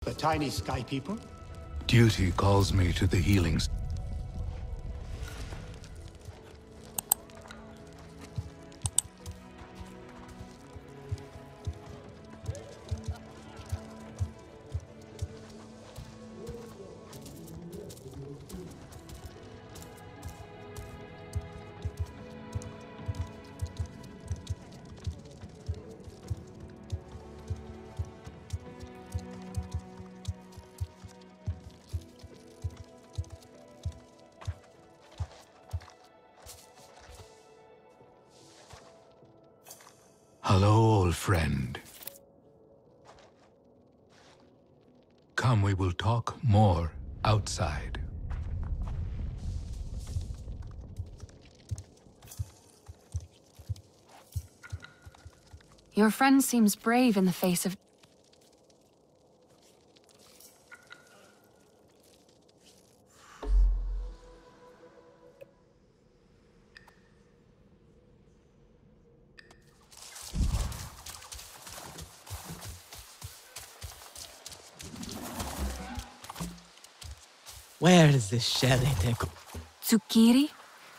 The tiny sky people? Duty calls me to the healings. Hello, old friend. Come, we will talk more outside. Your friend seems brave in the face of... Where is this shell, Eteko? Tsukiri?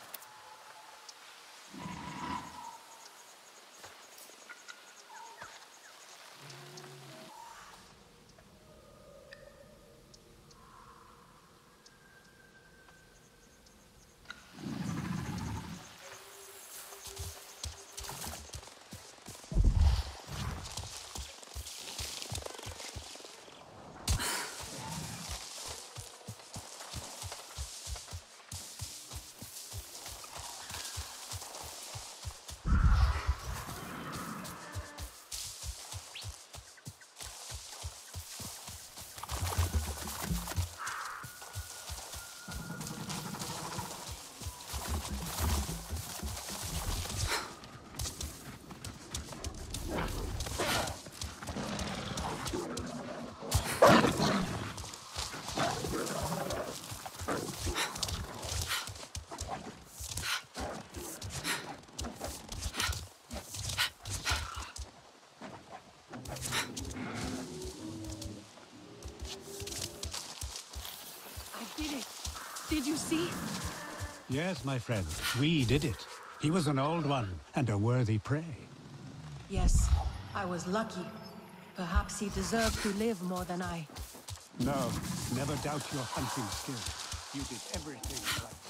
Did it? Did you see? Yes, my friend. We did it. He was an old one, and a worthy prey. Yes, I was lucky. Perhaps he deserved to live more than I. No, never doubt your hunting skill. You did everything right.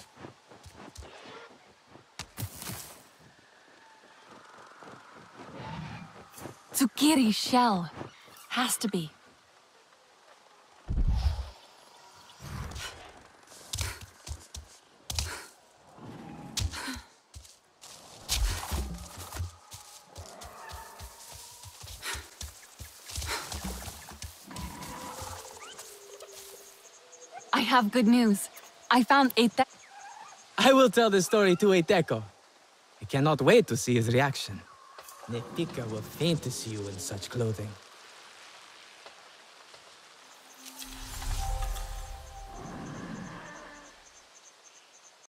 Tsukiri shell. Has to be. I have good news. I found Eteko. I will tell the story to Eteko. I cannot wait to see his reaction. Netika will faint to see you in such clothing.